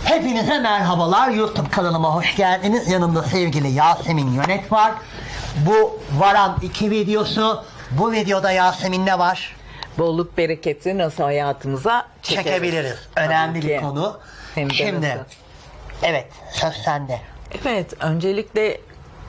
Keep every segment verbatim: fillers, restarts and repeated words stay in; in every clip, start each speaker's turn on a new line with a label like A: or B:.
A: Hepinize merhabalar. YouTube kanalıma hoş geldiniz. Yanımda sevgili Yasemin Yönet var. Bu Varan iki videosu. Bu videoda Yasemin ne var?
B: Bolluk bereketi nasıl hayatımıza çekeriz?
A: Çekebiliriz. Önemli bir konu.
B: Hem de
A: Şimdi,
B: nasıl?
A: evet, söz sende.
B: Evet, öncelikle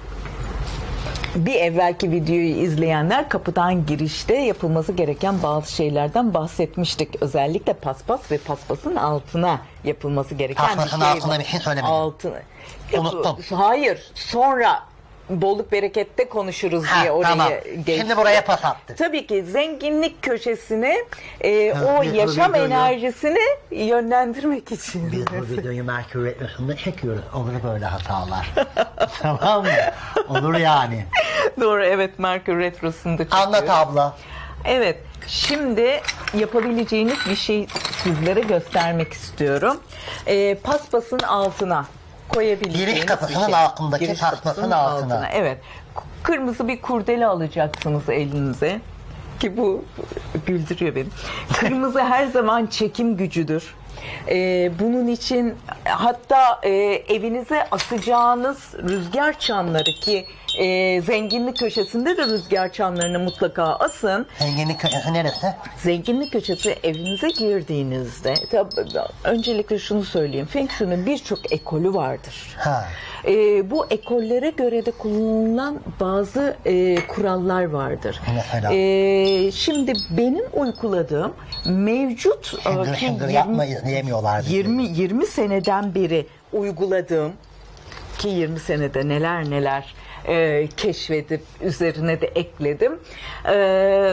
B: bir evvelki videoyu izleyenler kapıdan girişte yapılması gereken bazı şeylerden bahsetmiştik. Özellikle paspas ve paspasın altına yapılması gereken
A: Paspasın
B: bir şey
A: altına
B: var.
A: bir şey söylemedim.
B: Altına.
A: Unuttum.
B: Hayır, sonra bolluk berekette konuşuruz
A: Ha,
B: diye oraya
A: tamam.
B: geçtik.
A: Şimdi buraya pas attı.
B: Tabii ki zenginlik köşesine e,
A: Ha,
B: o
A: biz bu
B: yaşam
A: videoyu-
B: enerjisini yönlendirmek için.
A: Biz bu videoyu Merkür Retrosu'nda çekiyoruz. Olur böyle hatalar. Tamam mı? Olur yani.
B: Doğru, evet, Merkür Retrosu'nda çıkıyor.
A: Anlat abla.
B: Evet, şimdi yapabileceğiniz bir şey sizlere göstermek istiyorum. Ee, paspasın altına koyabileceğiniz
A: Giriş kapısının
B: bir şey.
A: altındaki
B: Giriş
A: paspasın
B: kapısının
A: altına.
B: Evet, kırmızı bir kurdele alacaksınız elinize. Ki bu güldürüyor beni. Kırmızı her zaman çekim gücüdür. Ee, bunun için hatta e, evinize asacağınız rüzgar çanları, ki e, zenginlik köşesinde de rüzgar çanlarını mutlaka asın.
A: Zenginlik köşesi neresi?
B: Zenginlik köşesi evinize girdiğinizde, tabii, öncelikle şunu söyleyeyim. Feng Shui'nin birçok ekolü vardır.
A: Ha.
B: Ee, bu ekollere göre de kullanılan bazı e, kurallar vardır.
A: Mesela?
B: Ee, şimdi benim uyguladığım mevcut
A: Şıngır
B: e, ki
A: şıngır
B: yirmi-
A: yapma, izleyemiyorlar bizi.
B: yirmi yirmi seneden beri uyguladığım, ki yirmi senede neler neler e, keşfedip üzerine de ekledim. E,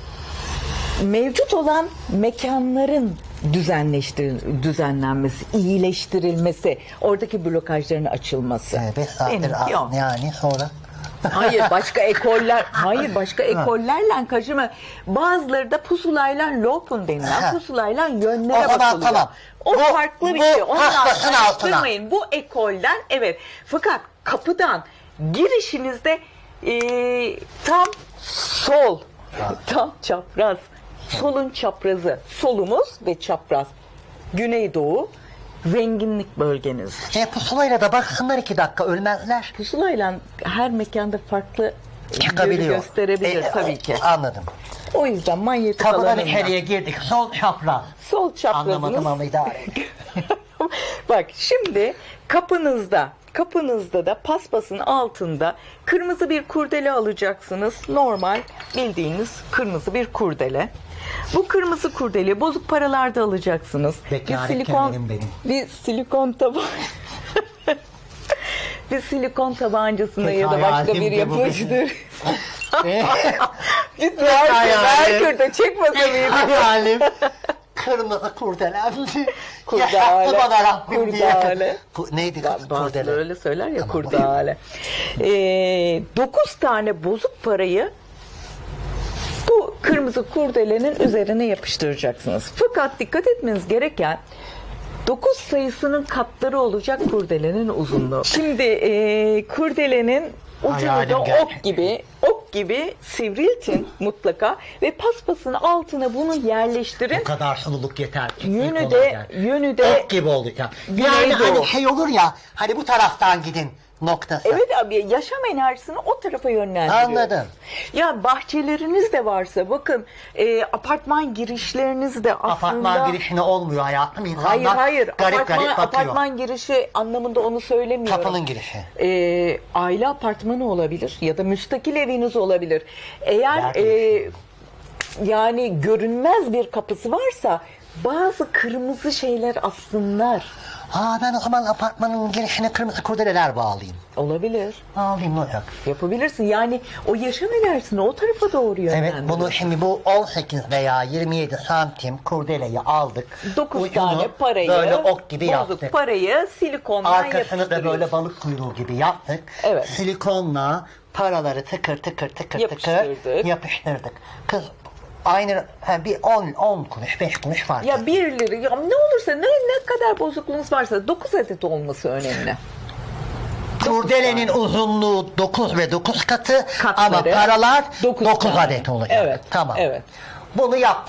B: mevcut olan mekanların düzenleştir düzenlenmesi, iyileştirilmesi, oradaki blokajların açılması.
A: Evet, beş saattir
B: Benim-
A: a-
B: yok.
A: yani sonra.
B: Hayır, başka ekoller, hayır başka ekollerle kaçırma. Bazıları da pusulayla lokum denilen
A: Ha.
B: pusulayla yönlere
A: O zaman
B: bakılıyor.
A: tamam.
B: O
A: Bu-
B: farklı bir
A: bu
B: şey. Onunla
A: paspasın altına.
B: karıştırmayın. Bu ekolden, evet. Fakat kapıdan girişinizde e, tam sol, tam çapraz, solun çaprazı, solumuz ve çapraz, güneydoğu zenginlik bölgeniz.
A: E pusulayla da baksınlar iki dakika ölmezler.
B: Pusulayla her mekanda farklı yönü
A: Çıkabiliyor.
B: gösterebilir
A: E,
B: tabii ki.
A: Anladım.
B: O yüzden manyetik
A: Kapıdan
B: alanından
A: içeriye girdik. Sol çapraz.
B: sol çaprazınız.
A: Anlamadım ama idare et.
B: Bak şimdi kapınızda kapınızda da paspasın altında kırmızı bir kurdele alacaksınız. Normal bildiğiniz kırmızı bir kurdele. Bu kırmızı kurdele bozuk paralarda alacaksınız.
A: Bekareten benim benim.
B: bir silikon tabağı bir silikon tabancasına
A: Tek
B: ya da başka
A: hayalim
B: bir
A: de bu
B: yapıştır. Bir
A: hayalim.
B: Merkür'de çekmese miydi?
A: Hayalim. Kırmızı kurdele.
B: Kurdale,
A: Yaşattı bana Rabbim diye.
B: kurdale.
A: Ku- Neydi kız
B: Bazıları
A: kurdele?
B: öyle söyler ya,
A: Tamam,
B: kurdale. Ee, dokuz tane bozuk parayı bu kırmızı kurdelenin üzerine yapıştıracaksınız. Fakat dikkat etmeniz gereken dokuz sayısının katları olacak kurdelenin uzunluğu. Şimdi e, kurdelenin ucunu
A: Hayalim
B: da
A: gerçek.
B: ok gibi ok gibi sivriltin mutlaka ve paspasın altına bunu yerleştirin.
A: Bu kadar sululuk yeter.
B: Yönü
A: Kolay
B: de
A: gel.
B: yönü de
A: Ok gibi olacak. Yani
B: Güneydoğu.
A: hani şey olur ya, hani bu taraftan gidin noktası.
B: evet abi, yaşam enerjisini o tarafa yönlendiriyor.
A: Anladım.
B: Ya bahçeleriniz de varsa bakın, e, apartman girişleriniz de aslında.
A: Apartman girişine olmuyor hayatım. İnsanlar
B: Hayır hayır,
A: garip
B: apartman,
A: garip bakıyor.
B: apartman girişi anlamında onu söylemiyorum.
A: Kapının girişi.
B: E, aile apartmanı olabilir ya da müstakil eviniz olabilir. Eğer
A: Nerede?
B: e, yani görünmez bir kapısı varsa bazı kırmızı şeyler assınlar.
A: Aa, ben o zaman apartmanın girişine kırmızı kurdeleler bağlayayım.
B: Olabilir.
A: Bağlayayım ne olacak?
B: Yapabilirsin. Yani o yaşam enerjisini o tarafa doğru yönlendir.
A: Evet, bunu şimdi bu on sekiz veya yirmi yedi santim kurdeleyi aldık.
B: dokuz
A: Ucunu
B: tane parayı,
A: böyle ok gibi
B: bozuk
A: yaptık.
B: parayı silikondan
A: Arkasını da
B: yapıştırıyorsun.
A: böyle balık kuyruğu gibi yaptık.
B: Evet.
A: Silikonla paraları tıkır tıkır tıkır
B: Yapıştırdık.
A: tıkır yapıştırdık. Kız aynı ha, bir on on kuruş beş kuruş fark.
B: Ya bir lira, ya ne olursa, ne ne kadar bozukluğunuz varsa dokuz adet olması önemli.
A: Kurdelenin uzunluğu dokuz ve dokuz katı
B: Katları,
A: ama paralar
B: dokuz
A: dokuz
B: tane.
A: adet olacak.
B: Evet,
A: Tamam.
B: evet.
A: Bunu yaptık.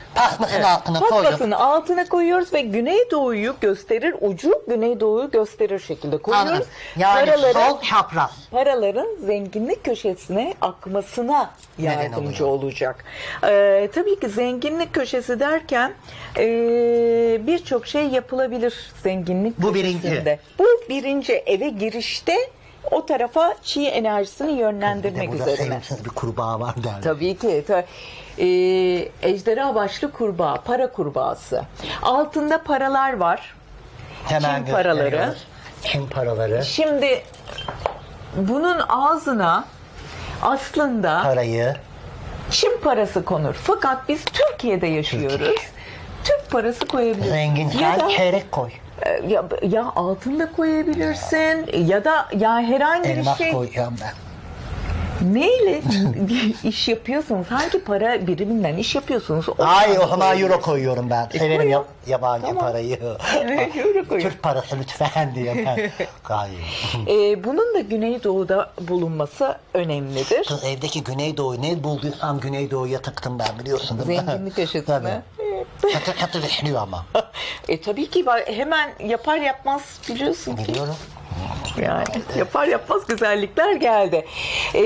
A: Pasmasın altına koydum.
B: Paspasın altına koyuyoruz ve Güneydoğu'yu gösterir, ucu Güneydoğu'yu gösterir şekilde koyuyoruz.
A: Anladım. Yani
B: Paraların,
A: sol çapraz.
B: paraların zenginlik köşesine akmasına
A: Neden
B: yardımcı
A: oluyor?
B: olacak. Ee, tabii ki zenginlik köşesi derken ee, birçok şey yapılabilir zenginlik
A: Bu
B: köşesinde.
A: birinci.
B: Bu birinci eve girişte o tarafa çi enerjisini
A: Bir de
B: yönlendirmek
A: burada
B: üzerine.
A: sevimsiz bir kurbağa var derler.
B: Tabii ki. Ta, e, ejderha başlı kurbağa, para kurbağası. Altında paralar var.
A: Hemen
B: Çin paraları.
A: gösteriyoruz. Çin paraları.
B: Şimdi bunun ağzına aslında
A: Parayı.
B: Çin parası konur. Fakat biz Türkiye'de yaşıyoruz. Türk parası koyabiliriz.
A: Zengin
B: Ya
A: sen
B: da
A: çeyrek koy.
B: e, ya, ya altın da koyabilirsin ya da ya herhangi bir
A: Elmas
B: şey.
A: koyacağım ben.
B: Neyle iş yapıyorsunuz? Hangi para biriminden iş yapıyorsunuz? O
A: Ay
B: parayı
A: o zaman euro
B: koyabilirsiniz.
A: koyuyorum ben. Severim
B: koy.
A: ya, yabancı
B: Tamam.
A: parayı.
B: Evet, euro koyun.
A: Türk parası lütfen diye ben. Gayet.
B: Ee, bunun da Güneydoğu'da bulunması önemlidir.
A: Kız evdeki Güneydoğu ne bulduysam Güneydoğu'ya tıktım ben biliyorsun değil mi?
B: Zenginlik köşesine.
A: Tabii. Çatır çatır işliyor ama.
B: E tabii ki var. Hemen yapar yapmaz biliyorsun ki.
A: Biliyorum.
B: Yani yapar yapmaz güzellikler geldi. Ee,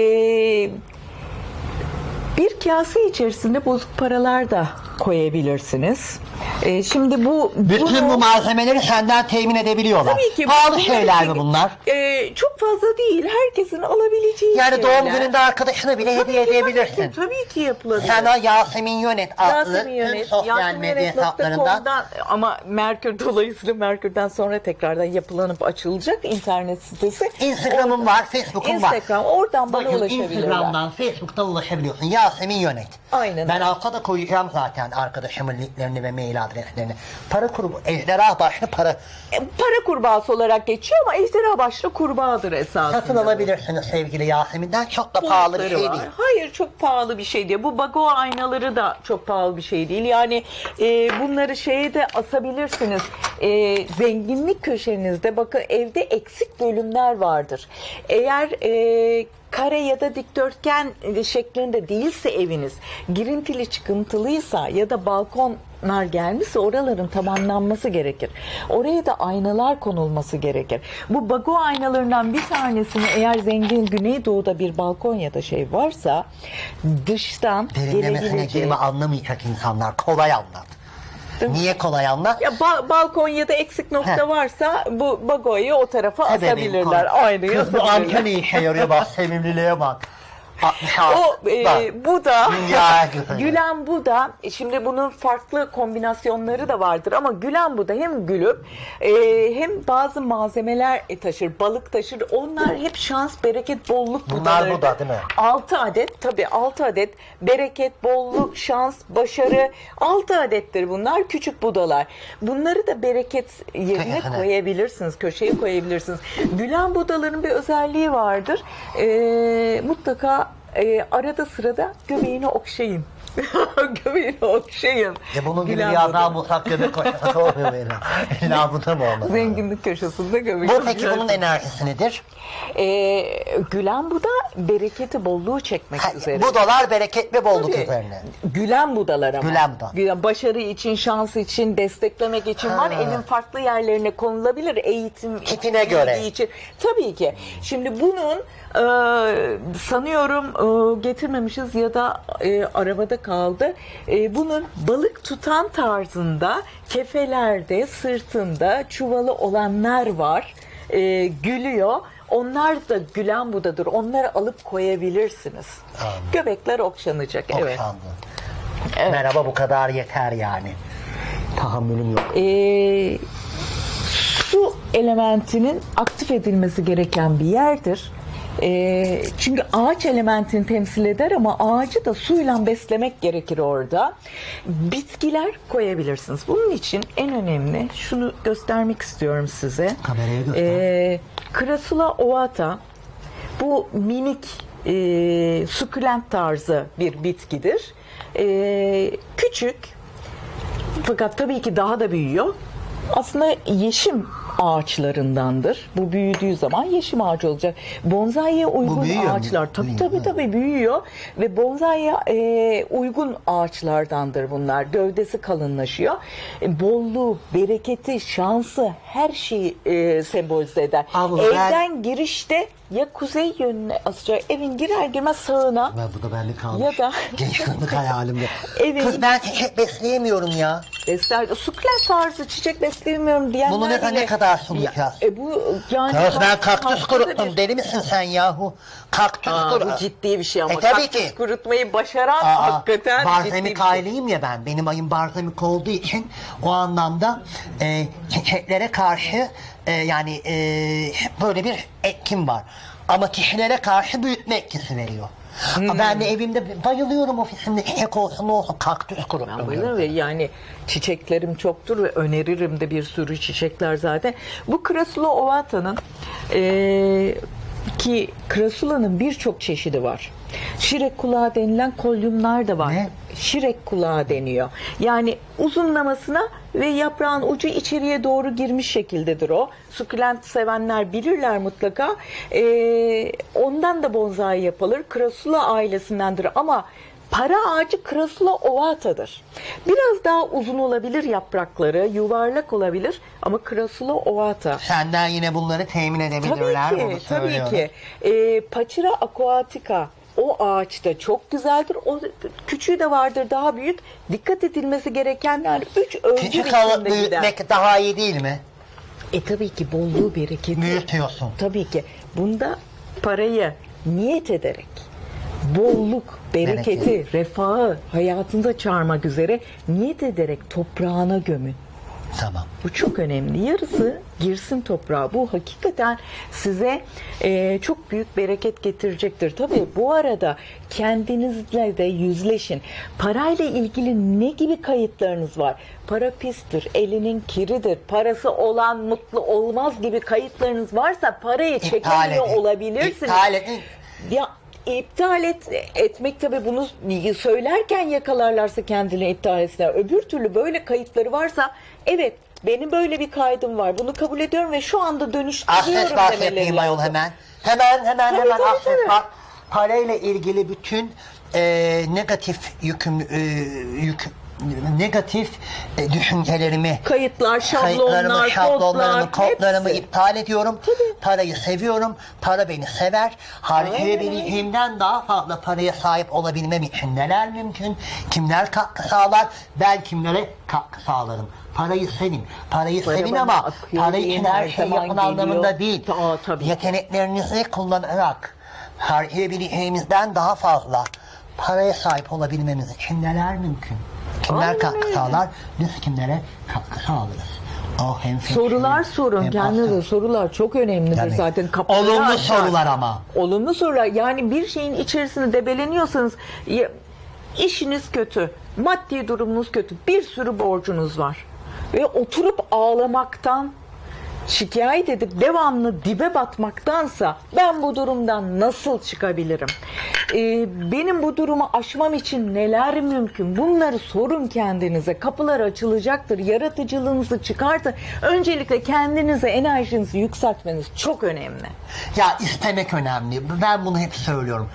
B: bir kase içerisinde bozuk paralar da koyabilirsiniz. Ee, şimdi bu
A: Bütün
B: bunu-
A: bu malzemeleri senden temin edebiliyorlar.
B: Tabii ki.
A: Pahalı
B: bunlar
A: şeyler mi
B: için,
A: bunlar?
B: e, çok fazla değil. Herkesin alabileceği
A: Yani
B: şeyler.
A: doğum gününde arkadaşına bile hediye edebilirsin.
B: Tabii ki yapılabilir.
A: Sen o Yasemin Yönet adlı
B: Yasemin
A: tüm
B: Yönet,
A: sosyal
B: Yasemin
A: medya
B: Yönet nokta
A: hesaplarından
B: com'dan ama Merkür dolayısıyla Merkür'den sonra tekrardan yapılanıp açılacak internet sitesi.
A: Instagram'ım var, Facebook'um var.
B: Instagram, oradan bana
A: Bakın
B: ulaşabilirler.
A: Instagram'dan, Facebook'tan ulaşabiliyorsun. Yasemin Yönet.
B: Aynen.
A: Ben alta da koyacağım zaten arkadaşımın linklerini ve mail adreslerini. Para kurumu, ejderha başlı para
B: E, Para kurbağası olarak geçiyor ama ejderha başlı kurbağadır esasında.
A: satın alabilirsiniz sevgili Yasemin'den. Çok da pahalı bir
B: Boyutları
A: şey
B: var.
A: değil.
B: Hayır çok pahalı bir şey değil. Bu bago aynaları da çok pahalı bir şey değil. Yani e, bunları şeye de asabilirsiniz. E, zenginlik köşenizde bakın evde eksik bölümler vardır. Eğer e, kare ya da dikdörtgen şeklinde değilse eviniz, girintili çıkıntılıysa ya da balkonlar gelmişse oraların tamamlanması gerekir. Oraya da aynalar konulması gerekir. Bu bago aynalarından bir tanesini eğer zengin Güneydoğu'da bir balkon ya da şey varsa dıştan
A: Derinlemesine
B: gelebileceği...
A: girme anlamayacak insanlar. Kolay anlat. Niye kolay anlat?
B: Ya ba- balkon ya da eksik nokta
A: Heh.
B: varsa bu bagoyu o tarafa
A: Sebebi
B: asabilirler.
A: kolay.
B: Aynayı
A: Kız bu
B: asabilirler.
A: antene işe yarıyor bak. Sevimliliğe bak. altmış altı.
B: O e,
A: Bak.
B: bu da
A: Dünya güzeli.
B: Gülen bu da şimdi bunun farklı kombinasyonları da vardır ama Gülen bu da hem gülüp e, hem bazı malzemeler taşır, balık taşır. Onlar hep şans, bereket, bolluk
A: Bunlar
B: budalarıdır.
A: bu da değil mi?
B: altı adet tabii altı adet bereket, bolluk, şans, başarı altı adettir bunlar küçük budalar. Bunları da bereket yerine
A: Köşesine.
B: koyabilirsiniz, köşeye koyabilirsiniz. Gülen budaların bir özelliği vardır. E, mutlaka e, arada sırada göbeğini okşayın. Göbeğini okşayın.
A: E bunun gibi
B: Gülen
A: bir adam
B: buda.
A: bulsak göbek koysa oluyor benim. İlla bu da mı olmaz?
B: Zenginlik köşesinde göbeğini
A: Bu peki
B: okşarsın.
A: bunun enerjisi nedir?
B: Ee, Gülen Buda bereketi, bolluğu çekmek
A: Ha,
B: üzere.
A: bu dolar bereket ve bolluk
B: Tabii.
A: üzerine.
B: Gülen budalar ama.
A: Gülen buda.
B: Gülen, başarı için, şans için, desteklemek için var.
A: Ha.
B: Evin farklı yerlerine konulabilir. Eğitim
A: Tipine
B: bilgi
A: göre.
B: için. Tabii ki. Şimdi bunun e, sanıyorum e, getirmemişiz ya da e, arabada kaldı. E, bunun balık tutan tarzında kefelerde, sırtında çuvalı olanlar var. E, gülüyor. Onlar da Gülen Buda'dır. Onları alıp koyabilirsiniz.
A: Anladım.
B: Göbekler okşanacak. Evet.
A: Okşandı. Merhaba bu kadar yeter yani. Tahammülüm yok.
B: Ee, su elementinin aktif edilmesi gereken bir yerdir. Ee, çünkü ağaç elementini temsil eder ama ağacı da suyla beslemek gerekir orada. Bitkiler koyabilirsiniz. Bunun için en önemli şunu göstermek istiyorum size.
A: Kameraya göster.
B: Ee, Crassula ovata bu minik e, sukulent tarzı bir bitkidir. E, küçük fakat tabii ki daha da büyüyor. Aslında yeşim ağaçlarındandır. Bu büyüdüğü zaman yeşim ağacı olacak. Bonsai'ye uygun
A: büyüyor mu?
B: ağaçlar tabii
A: Büyüyor,
B: tabii
A: evet.
B: tabii büyüyor ve bonsai'ye e, uygun ağaçlardandır bunlar. Gövdesi kalınlaşıyor. E, bolluğu, bereketi, şansı her şeyi e, sembolize eder.
A: Abla,
B: Evden
A: ben-
B: girişte ya kuzey yönüne asacak, evin girer girmez sağına
A: Ben bu da bende kalmış.
B: ya da
A: Gençlik hayalimde.
B: Evet.
A: Kız ben çiçek besleyemiyorum ya.
B: besler, sukulent tarzı çiçek besleyemiyorum diyenler
A: Bunu ne,
B: bile-
A: ne kadar sulayacağız?
B: E bu yani
A: Kız ben kaktüs
B: haftada
A: kuruttum.
B: bir-
A: Deli misin sen yahu? Kaktüs
B: Aa,
A: kuruttum.
B: bu ciddi bir şey ama
A: E, tabii
B: kaktüs
A: ki.
B: kurutmayı başaran
A: Aa,
B: hakikaten ciddi
A: barzemik
B: bir şey.
A: aileyim ya ben. Benim ayım barzemik olduğu için o anlamda e, çiçeklere karşı e, yani e, böyle bir etkim var. Ama kişilere karşı büyütme etkisi veriyor.
B: Hmm.
A: Ben de evimde bayılıyorum, ofisimde çiçek olsun ne olsun kaktüs
B: Ben
A: kuruttum.
B: bayılırım ve yani çiçeklerim çoktur ve öneririm de bir sürü çiçekler zaten. Bu Crassula ovata'nın eee ki Crassula'nın birçok çeşidi var. Şirek kulağı denilen kolyumlar da var.
A: Ne?
B: Şirek kulağı deniyor. Yani uzunlamasına ve yaprağın ucu içeriye doğru girmiş şekildedir o. Sukulent sevenler bilirler mutlaka. Ee, ondan da bonsai yapılır. Crassula ailesindendir ama para ağacı Crassula ovata'dır. Biraz daha uzun olabilir yaprakları, yuvarlak olabilir ama Crassula ovata.
A: Senden yine bunları temin edebilirler.
B: Tabii
A: onu
B: ki, tabii
A: söylüyorum.
B: ki. Ee, Pachira aquatica o ağaçta çok güzeldir. O küçüğü de vardır, daha büyük. Dikkat edilmesi gerekenler üç ölçü
A: Küçük alıp
B: biçimde gider.
A: büyütmek daha iyi değil mi?
B: E tabii ki bolluğu, bereketi.
A: Büyütüyorsun.
B: Tabii ki. Bunda parayı niyet ederek, bolluk, bereketi,
A: Bereket.
B: refahı hayatınıza çağırmak üzere niyet ederek toprağına gömün.
A: Tamam.
B: Bu çok önemli. Yarısı girsin toprağa. Bu hakikaten size e, çok büyük bereket getirecektir. Tabii bu arada kendinizle de yüzleşin. Parayla ilgili ne gibi kayıtlarınız var? Para pistir, elinin kiridir, parası olan mutlu olmaz gibi kayıtlarınız varsa parayı
A: İptal
B: çekemiyor
A: edin.
B: olabilirsiniz.
A: İptal edin.
B: Ya iptal et, etmek tabii bunu söylerken yakalarlarsa kendini iptal etsinler. Öbür türlü böyle kayıtları varsa evet benim böyle bir kaydım var. Bunu kabul ediyorum ve şu anda dönüştürüyorum
A: Akses bak
B: demeleri
A: yapayım ayol
B: lazım.
A: hemen. Hemen hemen
B: Tabii,
A: hemen
B: tabii,
A: akses
B: tabii.
A: bak. Parayla ilgili bütün e, negatif yüküm e, yük negatif e, düşüncelerimi,
B: Kayıtlar,
A: kayıtlarımı,
B: şablonlar,
A: şablonlarımı,
B: kodlar,
A: kodlarımı
B: hepsi.
A: iptal ediyorum.
B: Tabii.
A: Parayı seviyorum. Para beni sever. Harcayabileceğimden daha fazla paraya sahip olabilmem için neler mümkün? Kimler katkı sağlar? Ben kimlere katkı sağlarım? Parayı sevin. Parayı
B: Para
A: sevin
B: bana
A: ama
B: akıyor
A: para
B: diye
A: için
B: her
A: her şey
B: zaman
A: yapın
B: geliyor.
A: anlamında değil.
B: Aa, tabii.
A: Yeteneklerinizi kullanarak harcayabileceğimizden daha fazla paraya sahip olabilmemiz için neler mümkün? Kimler
B: Aynen
A: katkı
B: öyle.
A: sağlar? Biz kimlere katkı sağlarız? O hem fikri,
B: Sorular sorun.
A: hem
B: Kendinize
A: akıl.
B: sorular çok önemlidir
A: Yani
B: zaten. Kapıları
A: olumlu
B: açar.
A: sorular ama.
B: Olumlu sorular. Yani bir şeyin içerisinde debeleniyorsanız ya- işiniz kötü, maddi durumunuz kötü, bir sürü borcunuz var. Ve oturup ağlamaktan, şikayet edip devamlı dibe batmaktansa ben bu durumdan nasıl çıkabilirim? Ee, benim bu durumu aşmam için neler mümkün? Bunları sorun kendinize. Kapılar açılacaktır. Yaratıcılığınızı çıkartın. Öncelikle kendinize enerjinizi yükseltmeniz çok önemli.
A: Ya istemek önemli. Ben bunu hep söylüyorum.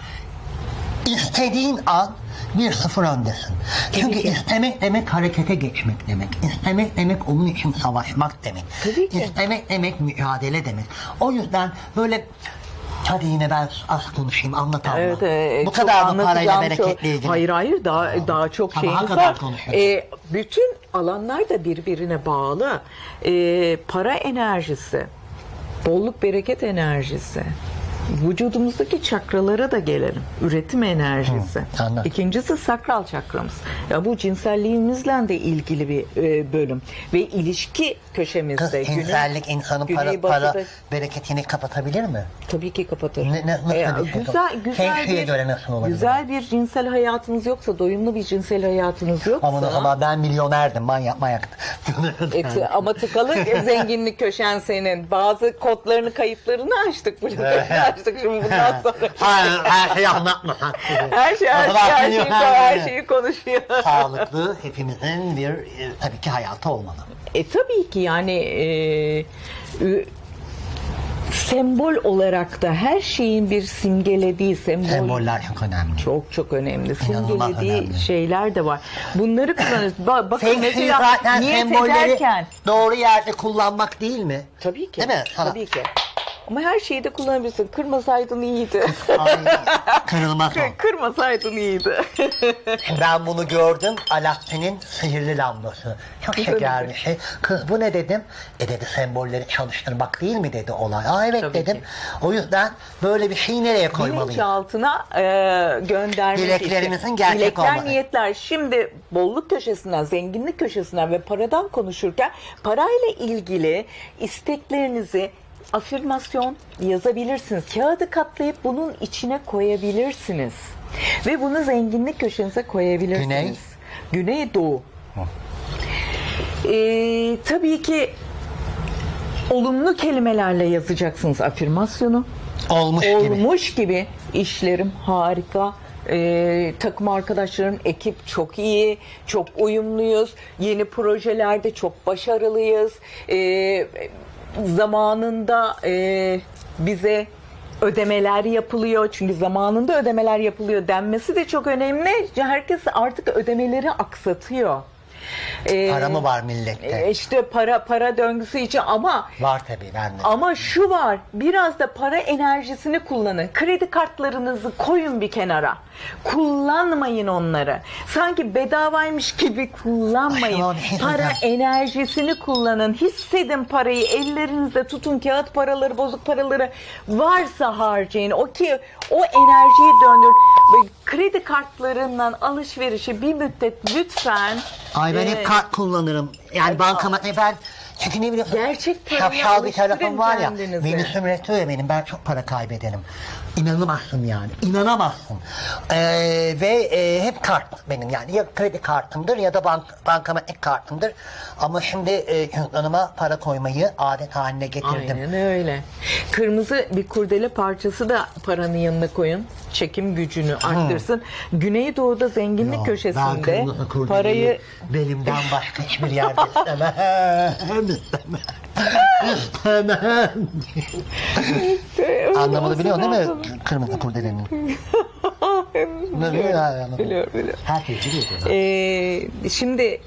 A: İstediğin an bir sıfır öndesin. Çünkü
B: ki.
A: istemek demek harekete geçmek demek. İstemek demek onun için savaşmak demek.
B: Tabii ki.
A: İstemek demek mücadele demek. O yüzden böyle hadi yine ben az konuşayım anlatamam.
B: Evet, e,
A: Bu
B: çok
A: kadar mı parayla
B: anlatacağım
A: bereketle
B: çok-
A: ilgili?
B: Hayır hayır daha daha çok
A: Sabaha
B: şeyiniz
A: kadar
B: var.
A: konuşuruz.
B: E, bütün alanlar da birbirine bağlı. E, para enerjisi, bolluk bereket enerjisi. Vücudumuzdaki çakralara da gelelim. Üretim enerjisi.
A: Hı, anladım.
B: İkincisi sakral çakramız. Ya bu cinselliğimizle de ilgili bir e, bölüm ve ilişki
A: Kız
B: köşemizde. güney-
A: cinsellik insanın para,
B: güneybatıda-
A: para bereketini kapatabilir mi?
B: Tabii ki kapatır.
A: Ne- ne- nasıl
B: Ee,
A: bir şey?
B: güzel, güzel
A: Feng Shui'ye
B: bir,
A: göre nasıl olabilir?
B: güzel bir cinsel hayatınız yoksa, doyumlu bir cinsel hayatınız yoksa,
A: Ama, ama ben milyonerdim manyak manyak.
B: et- ama tıkalı zenginlik köşen senin. Bazı kodlarını, kayıtlarını açtık. Burada açtık şimdi bundan sonra.
A: Hayır, her şeyi anlatma.
B: Her şey, her
A: O
B: şey,
A: zaman
B: her şeyi,
A: milyoner
B: her
A: değil.
B: şeyi konuşuyor.
A: Sağlıklı hepimizin bir e, tabii ki hayatı olmalı.
B: E tabii ki yani e, Ee, Sembol olarak da her şeyin bir simgelediği sembol.
A: Semboller çok önemli.
B: Çok çok önemli.
A: İnanılmaz
B: Simgelediği
A: önemli.
B: şeyler de var. Bunları kullanırız. Ba- bakın
A: Feng Shui
B: mesela
A: zaten
B: niyet
A: sembolleri
B: ederken.
A: doğru yerde kullanmak değil mi?
B: Tabii ki.
A: Değil mi? Sana.
B: Tabii ki. Ama her şeyi de kullanabilirsin. Kırmasaydın iyiydi.
A: Ay, kırılmaz o.
B: Kır- Kırmasaydın iyiydi.
A: Ben bunu gördüm. Alaaddin'in sihirli lambası. Çok şeker bir şey. Kız bu ne dedim? E dedi sembolleri çalıştırmak değil mi dedi olay. Aa evet
B: Tabii
A: dedim.
B: ki.
A: O yüzden böyle bir şeyi nereye koymalıyım?
B: Bilinçaltına e, göndermek
A: Dileklerimizin
B: için.
A: gerçek
B: Dilekler,
A: olması.
B: niyetler. Şimdi bolluk köşesinden, zenginlik köşesinden ve paradan konuşurken parayla ilgili isteklerinizi afirmasyon yazabilirsiniz. Kağıdı katlayıp bunun içine koyabilirsiniz. Ve bunu zenginlik köşenize koyabilirsiniz.
A: Güney?
B: Güneydoğu. Ee, tabii ki olumlu kelimelerle yazacaksınız afirmasyonu.
A: Olmuş gibi.
B: Olmuş gibi işlerim harika. Ee, takım arkadaşlarım, ekip çok iyi, çok uyumluyuz. Yeni projelerde çok başarılıyız. Ee, zamanında e, bize ödemeler yapılıyor. Çünkü zamanında ödemeler yapılıyor denmesi de çok önemli. Herkes artık ödemeleri aksatıyor. Ee,
A: Para mı var millette?
B: e, İşte para para döngüsü için ama
A: Var tabii bende.
B: ama şu var, biraz da para enerjisini kullanın. Kredi kartlarınızı koyun bir kenara. Kullanmayın onları. Sanki bedavaymış gibi kullanmayın.
A: Ay, o ne
B: Para
A: hocam?
B: enerjisini kullanın. Hissedin parayı. Ellerinizde tutun kağıt paraları, bozuk paraları varsa harcayın. O ki o enerjiyi döndür. Ve kredi kartlarından alışverişi bir müddet lütfen.
A: Ay ben
B: e,
A: hep kart kullanırım. Yani bankama ben çünkü ne bileyim
B: Gerçek paraya
A: şapşal bir tarafım
B: alıştırın
A: var ya.
B: kendinizi.
A: Beni sömürtüyor ya benim. Ben çok para kaybederim. İnanamazsın yani. İnanamazsın. Ee, ve e, hep kart benim yani. Ya kredi kartımdır ya da bank, bankamatik kartımdır. Ama şimdi e, cüzdanıma para koymayı adet haline getirdim.
B: Aynen öyle. Kırmızı bir kurdele parçası da paranın yanına koyun. Çekim gücünü arttırsın. Güneydoğu'da zenginlik
A: Ya, ben
B: köşesinde
A: kırmızı kurdeleyi
B: parayı
A: belimden başka hiçbir yerde istemem. istemem. İstemem. Anlamını biliyorsun değil mi? Kırmızı kurdelenin. Ne biliyor ya?
B: Biliyorum, biliyorum.
A: Herkes biliyor.
B: Ee, şimdi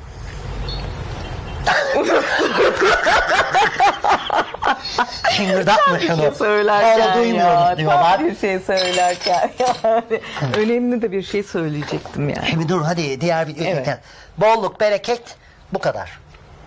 A: Şıngırdatma
B: bir şey
A: şunu.
B: söylerken
A: Sonra duymuyoruz
B: ya,
A: diyorlar.
B: tam bir şey söylerken yani önemli de bir şey söyleyecektim yani.
A: Şimdi dur hadi diğer bir
B: Evet.
A: bolluk, bereket bu kadar.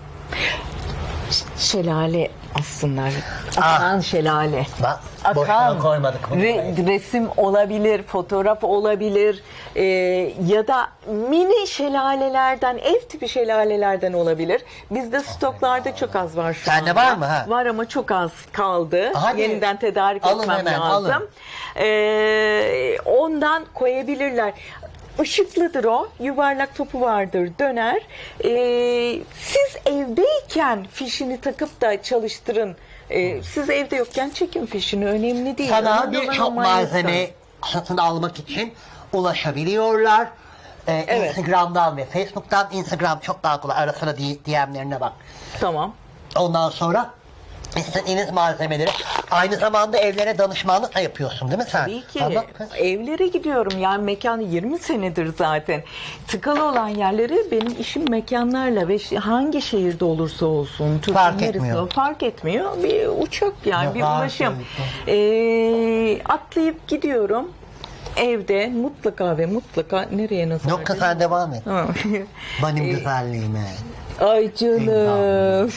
B: Şelale aslında. Akan şelale.
A: Bak boşuna koymadık bunu.
B: Re- resim olabilir, fotoğraf olabilir ee, ya da mini şelalelerden, ev tipi şelalelerden olabilir. Bizde stoklarda çok az var şu
A: Sende
B: anda.
A: var mı, ha?
B: Var ama çok az kaldı.
A: Hadi.
B: Yeniden tedarik
A: Alın
B: etmem
A: hemen,
B: lazım.
A: alın.
B: Ee, ondan koyabilirler. Işıklıdır o. Yuvarlak topu vardır. Döner. Ee, siz evdeyken fişini takıp da çalıştırın. Ee, siz evde yokken çekin fişini. Önemli değil.
A: Sana
B: Önemli olan
A: birçok
B: o milestone.
A: malzeme satın almak için ulaşabiliyorlar. Ee,
B: Evet.
A: Instagram'dan ve Facebook'tan. Instagram çok daha kolay. Ara sıra D M'lerine bak.
B: Tamam.
A: Ondan sonra istediğiniz malzemeleri aynı zamanda evlere danışmanlık da yapıyorsun değil mi sen?
B: Tabii ki.
A: Anlat kız.
B: Evlere gidiyorum. Yani mekanı yirmi senedir zaten. Tıkalı olan yerleri benim işim mekanlarla ve şi- hangi şehirde olursa olsun. Türkiye'nin
A: Fark
B: neresinde
A: etmiyor.
B: o- Fark etmiyor. Bir uçak yani
A: Ya,
B: bir
A: fark
B: ulaşım.
A: etmiyor.
B: Ee, atlayıp gidiyorum. Evde mutlaka ve mutlaka nereye nasıl
A: Yok kız sen devam et.
B: Ha.
A: Benim güzelliğime.
B: Ay canım.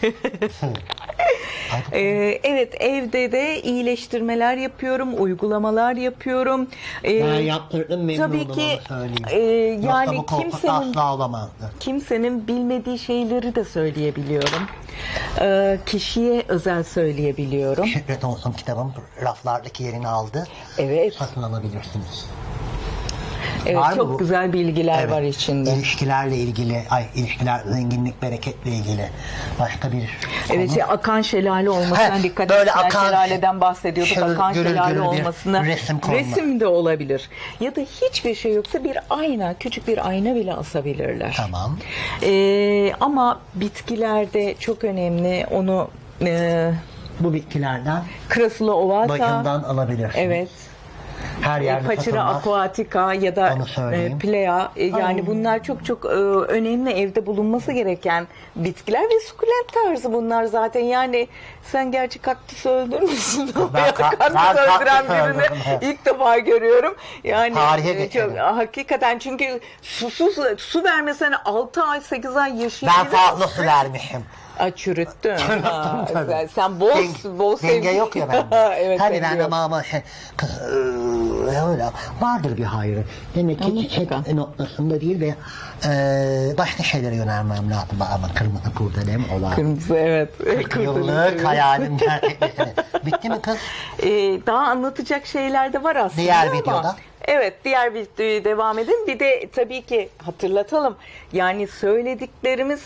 B: Ee, evet evde de iyileştirmeler yapıyorum, uygulamalar yapıyorum. Ee,
A: Ben yaptırdım memnun
B: tabii
A: oldum
B: ki
A: onu söyleyeyim.
B: e,
A: Yoksa
B: yani
A: bu koltuk
B: kimsenin
A: asla olamazdı.
B: kimsenin bilmediği şeyleri de söyleyebiliyorum. Ee, kişiye özel söyleyebiliyorum.
A: Şükret olsun kitabım raflardaki yerini aldı.
B: Evet,
A: Satın alabilirsiniz.
B: evet
A: Var mı
B: çok
A: bu?
B: güzel bilgiler
A: Evet.
B: var içinde.
A: İlişkilerle ilgili, ay ilişkiler zenginlik, bereketle ilgili başka bir
B: Evet,
A: konu.
B: şey, akan şelale olmasına
A: He,
B: dikkat
A: böyle
B: etsinler.
A: akan,
B: Şelaleden bahsediyorduk.
A: şöyle
B: Akan
A: gürül
B: şelale
A: gürül bir
B: olmasına
A: resim konma.
B: resim de olabilir. Ya da hiçbir şey yoksa bir ayna, küçük bir ayna bile asabilirler.
A: Tamam.
B: Ee, ama bitkilerde çok önemli onu e,
A: Bu bitkilerden
B: Krasula ovata,
A: başından alabilirsiniz.
B: evet.
A: Her
B: E,
A: yerde
B: Paçira
A: satılmaz.
B: aquatica ya da
A: Onu söyleyeyim.
B: e, plea, e, yani
A: Ay.
B: bunlar çok çok e, önemli, evde bulunması gereken bitkiler ve sukulent tarzı bunlar zaten. Yani sen gerçi kaktüs öldürmüşsün.
A: Ben
B: Yani
A: ka-
B: kaktüs
A: ben
B: öldüren
A: kaktüs
B: birini
A: öldürdüm, evet.
B: ilk defa görüyorum. Yani
A: Tarihe
B: e, çok,
A: geçelim.
B: hakikaten çünkü susuz su vermesene altı ay sekiz ay yaşayabilir.
A: Ben farklı su vermişim.
B: Aa, çürüttün. Ha,
A: tabii.
B: sen, sen bol,
A: Denge-
B: bol
A: denge
B: sevgi-
A: yok ya bende.
B: evet,
A: Hani
B: denge
A: ben
B: yok.
A: ama ama şey, kız, eee, öyle vardır bir hayrı. Demek ki çiçek
B: Mutlaka.
A: noktasında değil ve eee, başka şeylere yönelmem lazım. Ama kırmızı kurdele mi olan?
B: Kırmızı, evet.
A: kırk yıllık hayalim gerçekleşti. Bitti mi kız?
B: Ee, daha anlatacak şeyler de var aslında
A: Diğer
B: ama-
A: videoda?
B: Evet, diğer videoyu devam edin. Bir de tabii ki hatırlatalım. Yani söylediklerimiz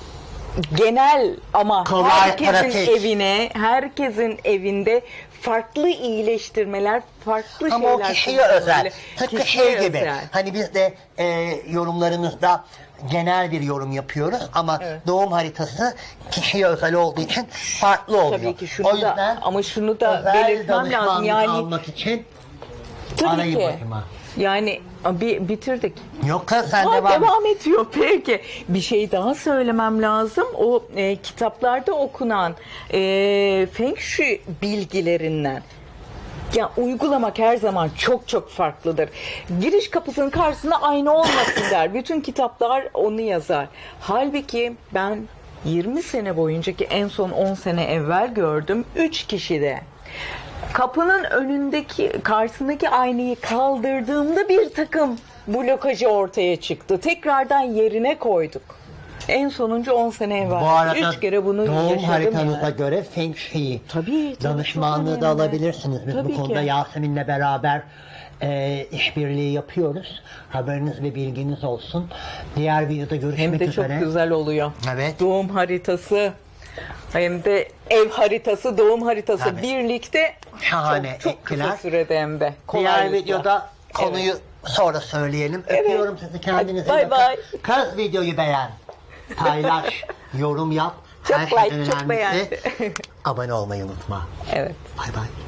B: genel ama
A: Kolay,
B: herkesin
A: pratik.
B: evine, herkesin evinde farklı iyileştirmeler, farklı
A: Ama
B: şeyler.
A: o kişiye
B: kullanılıyor.
A: özel. Tıpkı
B: Kişiye
A: şey gibi.
B: özel.
A: Hani biz de e, yorumlarımızda genel bir yorum yapıyoruz ama
B: Evet.
A: doğum haritası kişiye özel olduğu için farklı oluyor.
B: Tabii ki şunu
A: o
B: da
A: yüzden
B: ama şunu da
A: özel
B: belirtmem lazım.
A: danışmanlık
B: Yani
A: almak için
B: tabii
A: arayı
B: ki.
A: başıma.
B: Yani bir bitirdik.
A: Yok kız sen
B: Ha,
A: devam,
B: devam, ediyor peki. Bir şey daha söylemem lazım. O e, kitaplarda okunan e, Feng Shui bilgilerinden ya uygulamak her zaman çok çok farklıdır. Giriş kapısının karşısında aynı olmasın der. Bütün kitaplar onu yazar. Halbuki ben yirmi sene boyunca ki en son on sene evvel gördüm üç kişide. Kapının önündeki, karşısındaki aynayı kaldırdığımda bir takım blokajı ortaya çıktı. Tekrardan yerine koyduk. En sonuncu on sene evvel.
A: Bu arada
B: Üç kere bunu
A: doğum
B: yaşadım
A: haritanıza
B: yani.
A: göre Feng Shui
B: Tabii, tabii,
A: danışmanlığı
B: çok
A: da
B: önemli.
A: alabilirsiniz. Biz
B: Tabii
A: bu konuda
B: ki.
A: Yasemin'le beraber e, işbirliği yapıyoruz. Haberiniz ve bilginiz olsun. Diğer videoda görüşmek
B: Hem de çok
A: üzere.
B: güzel oluyor.
A: Evet.
B: Doğum haritası hem de ev haritası, doğum haritası
A: Tabii.
B: birlikte
A: Şahane
B: çok, çok kısa
A: etkiler.
B: sürede hem de.
A: Diğer
B: Kolaylıkla.
A: videoda konuyu sonra söyleyelim. Öpüyorum sizi, kendinize
B: Hadi,
A: bakın.
B: bay bay.
A: Kız videoyu beğen. Paylaş, yorum yap.
B: Çok
A: Her şeyden
B: like, çok
A: önemlisi
B: beğendi.
A: abone olmayı unutma.
B: Evet.
A: Bay bay.